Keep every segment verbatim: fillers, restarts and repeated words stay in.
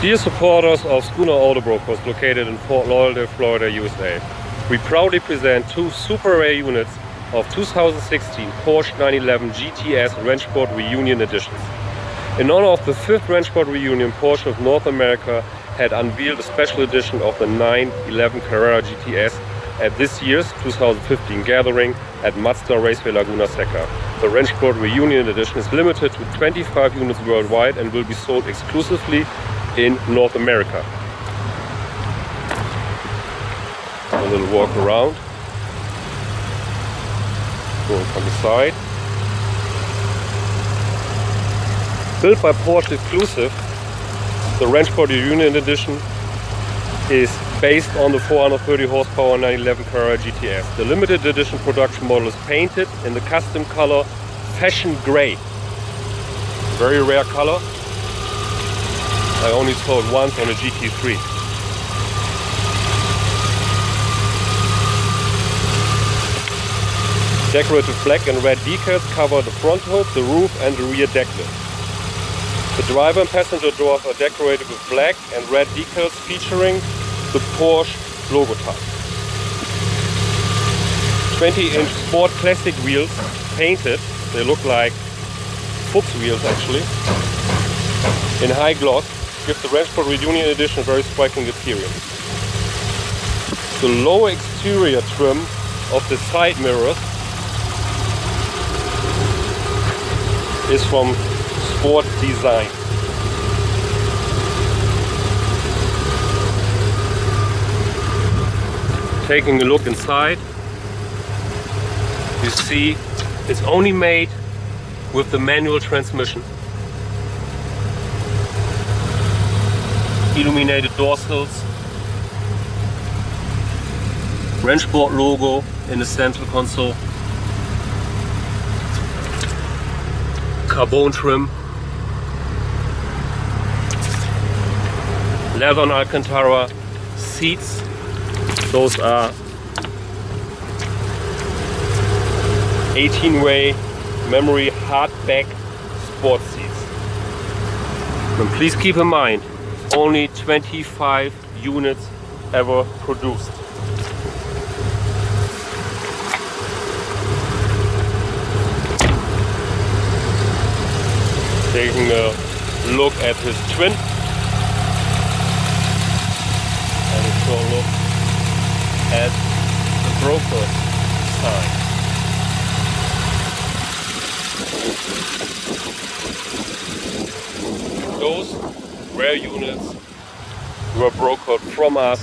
Dear supporters of Schooner Auto Brokers located in Fort Lauderdale, Florida, U S A, we proudly present two super rare units of two thousand sixteen Porsche nine eleven G T S Rennsport Reunion Editions. In honor of the fifth Rennsport Reunion, Porsche of North America had unveiled a special edition of the nine eleven Carrera G T S at this year's two thousand fifteen gathering at Mazda Raceway Laguna Seca. The Rennsport Reunion Edition is limited to twenty-five units worldwide and will be sold exclusively in North America. A little walk around. Going from the side. Built by Porsche exclusive, the Rennsport Reunion Edition is based on the four hundred thirty horsepower nine eleven Carrera G T S. The limited edition production model is painted in the custom color Fashion Grey. Very rare color. I only saw it once on a G T three. Decorative black and red decals cover the front hood, the roof and the rear deck lid. The driver and passenger doors are decorated with black and red decals featuring the Porsche logo type. twenty inch Sport Classic wheels painted, they look like Fuchs wheels actually, in high gloss, give the Rennsport Reunion Edition a very striking appearance. The lower exterior trim of the side mirrors is from Sport Design. Taking a look inside, you see it's only made with the manual transmission. Illuminated door sills, Rennsport logo in the central console, carbon trim, leather and Alcantara seats. Those are eighteen way memory hardback sport seats. And please keep in mind, only twenty-five units ever produced. Taking a look at his twin. And a short look at the broker side. Those rare units were brokered from us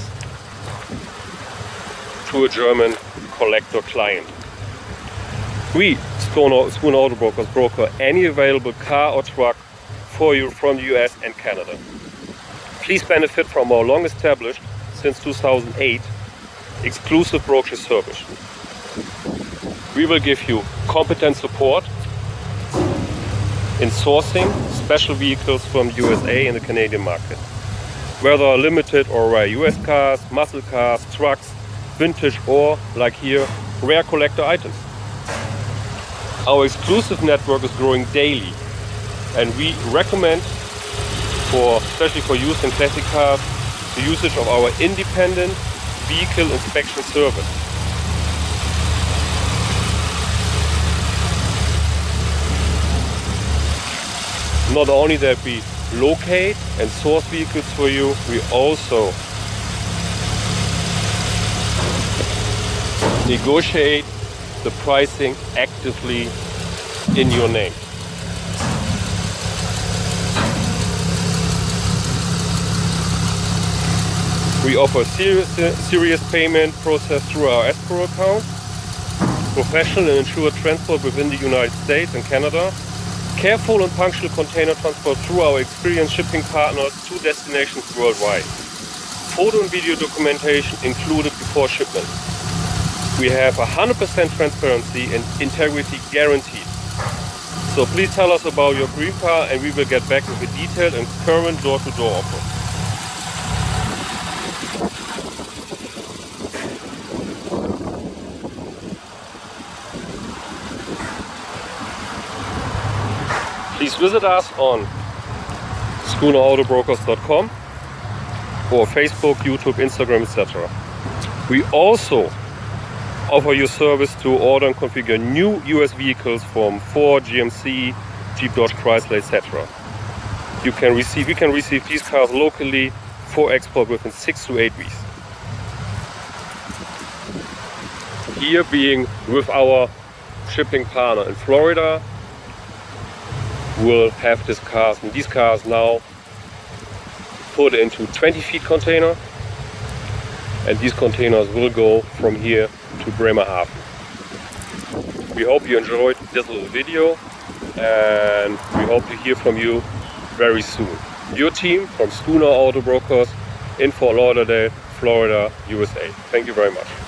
to a German collector client. We, Schooner Auto Brokers, broker any available car or truck for you from the U S and Canada. Please benefit from our long established, since two thousand eight, exclusive brokerage service. We will give you competent support in sourcing special vehicles from the U S A and the Canadian market. Whether limited or rare U S cars, muscle cars, trucks, vintage or, like here, rare collector items. Our exclusive network is growing daily and we recommend, for especially for used and classic cars, the usage of our independent vehicle inspection service. Not only that we locate and source vehicles for you, we also negotiate the pricing actively in your name. We offer serious, serious payment process through our escrow account, professional and insured transport within the United States and Canada, careful and punctual container transport through our experienced shipping partners to destinations worldwide. Photo and video documentation included before shipment. We have one hundred percent transparency and integrity guaranteed. So please tell us about your dream car and we will get back with a detailed and current door-to-door offer. Please visit us on schooner auto brokers dot com for Facebook, YouTube, Instagram, et cetera. We also offer you service to order and configure new U S vehicles from Ford, G M C, Jeep, Dodge, Chrysler, et cetera. You can receive, we can receive these cars locally for export within six to eight weeks. Here being with our shipping partner in Florida, we'll have these cars, and these cars now put into twenty feet container, and these containers will go from here to Bremerhaven. We hope you enjoyed this little video, and we hope to hear from you very soon. Your team from Schooner Auto Brokers in Fort Lauderdale, Florida, U S A. Thank you very much.